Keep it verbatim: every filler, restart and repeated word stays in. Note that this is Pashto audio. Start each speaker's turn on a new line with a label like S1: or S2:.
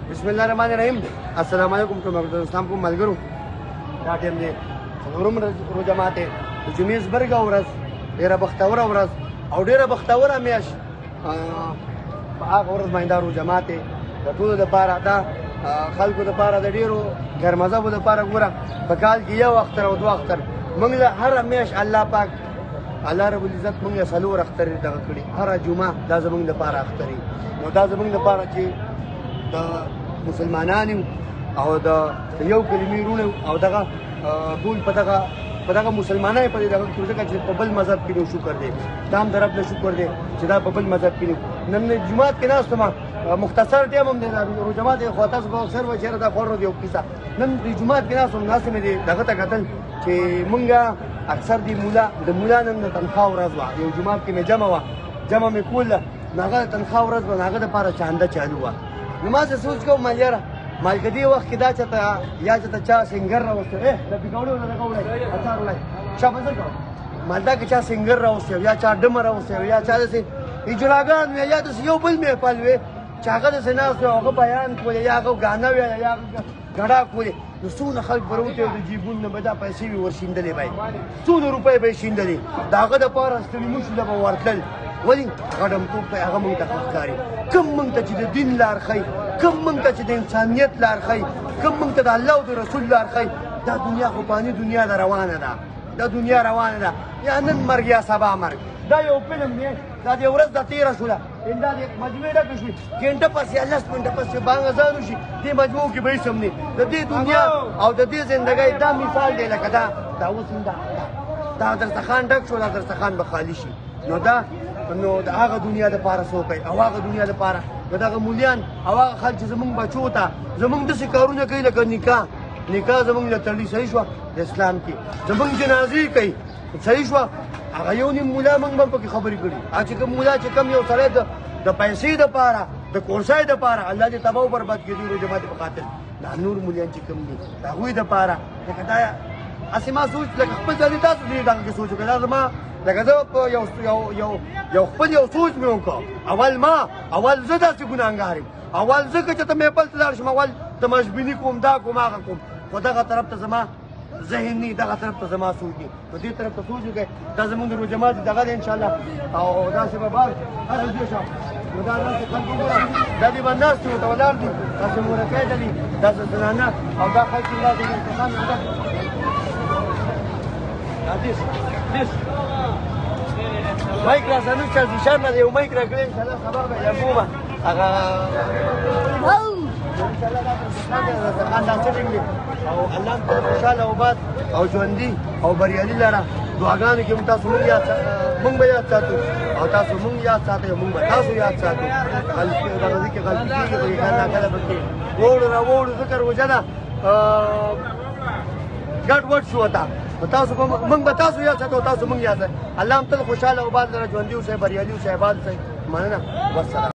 S1: بسم الله الرحمن الرحیم. السلام علیکم ټول ملګرو. اسلام کوم ملګرو. دا ټیم دی څلورم روژه ماتې د جمعې زبرګه ورځ، ډېره بختوره ورځ او ډېره بختوره میاشت. په هغه ورځ باندې دا روژه ماتې د ټولو دپاره، دا خلکو دپاره، د ډېرو ګرمذهبو دپاره. ګوره په کال کې یو اختر او دوه اختر موږ له هره میاشت الله پاک الله رب العزت موږ له څلور اخترې دغه کړي. هره جمعه دا زموږ دپاره اختر وي. نو دا زموږ دپاره چې د مسلمانانو او د یو کلمې وروڼه او دغه ټول په دغه په دغه مسلمانانو په دغه کې ځکه چې په بل مذهب کې نو شکر دی، دا هم د رب نه شکر دی چې دا په بل مذهب کې نن جمعات کې ناست یم. مختصر ټیم هم دی روژه ماتې، خو تاسو به اکثر وایي چېرې دا خوړو دی او کیسه. نن د جمعات کې ناست یم، ناست مې دی دغه ته کتل چې مونږ اکثر دی مولا د مولا نن د تنخواه ورځ وه. یو جمعات کې مې جمع وه، جمع مې کوله، نو هغه د تنخواه ورځ وه، نو هغه دپاره چانده چالو وه. نو ما څه سوچ کوم مال یاره مال که دې وخت کې دا چېرته یا چېرته چا سنګر راوستی د پکوړو نه دغه وړی اچار وړی چا به څه کوم مال دا که چا سنګر راوستی یا چا ډمه راوستی یا چا داسې اجراګان وي یا داسې یو بل محفل وي چې هغه داسې ناست وي او هغه بیان کولې یا هغه ګانه وي یا هغه ګډا کولې، نو څونه خلک به راوتې او د جیبونو نه به دا پیسې وي ورشیندلې به یې څونه روپۍ به یې شیندلې. د هغه دپاره ستړي مشو له به ورتلل. ولې غډمتوب ته هغه مونږ ته ښه ښکاري. کوم مونږ ته چې د دین لار ښیي، کوم مونږ ته چې د انسانیت لار ښیي، کوم مونږ ته د الله او د رسول لار ښیي. دا دنیا خو فاني دنیا ده، روانه ده، دا دنیا روانه ده. یا نن مرګ یا سبا مرګ. دا یو فلم دی، دا د ورځ د تېره شوله، دا د مجموعې ډکه شوې، ګنټه پس یا لس منټه پس چې بانګ اذان وشي دې مجموعو کې به هېڅ هم نه. د دې دنیا او د دې زندګۍ دا مثال دی لکه دا دا اوس دا دا دسترخوان ډک شو، دا دسترخوان به خالي شي. نو دا نو د هغه دنیا دپاره څوک کوي او هغه دنیا دپاره د دغه مولیان او هغه خلک چې زمونږ بچو ته زمونږ داسې کارونه کوي لکه نکاح نکاح زمونږ له تړلي صحیح شوه د اسلام کې، زمونږ جنازې کوي صحیح شوه. هغه یو نیم مولا موږ به هم پکې خبرې کړي. هغه چې کوم مولا چې کم یو سړی د پیسې دپاره د کورسۍ دپاره الله دې تباه او برباد کړي روژه ماتې په خاطر، دا نور مولیان چې کوم دي د هغوی دپاره لکه دا هسې ما سوچ لکه خپل ځاني تاسو دې دغه کې سوچ وکړه. دا زما لکه زه په یو یو یو یو خپل یو سوچ مې وکړ. اول ما اول زه داسې ګناهګار یم، اول زه که چېرته محفل ته لاړ شم اول تماشبیني کوم، دا کوم هغه کوم، خو دغه طرف ته زما ذهن نه، دغه طرف ته زما سوچ دی. نو دې طرف ته سوچ وکړئ. دا زمونږ د روژه ماتې دغه دی انشاءالله. او داسې به بار هر ځای شم نو دا داسې خلک وګوره، دا دې به ناست دي ورته ولاړ دي، داسې مورکۍ ډلې، داسې زنانه او دا خلک چې داسې انتقام دا دیس دیس مایک را زنو چې ځیشان نه دی یو مایک راکړی انشاءالله خبر به یا بومه هغه انشاءالله دا دسترخوان دا سټینګ دی او الله هم خوشحاله او باد او ژوندي او بریالي لره. دعاګانو کې تاسو مونږ یاد مونږ به یاد ساتو او تاسو مونږ یاد ساتئ او مونږ به تاسو یاد ساتو. غلطي دغه ځای کې غلطي کېږي خو کله کله پکې ووړو راووړو ځکه روژه ده ګډ وډ شو ته تاسو مونږ به تاسو یاد ساتو او تاسو مونږ یاد ساتو. الله هم تل خوشحاله او باد لره ژوندي اوسئ، بریالي اوسئ، آباد اوسئ. مننه، والسلام.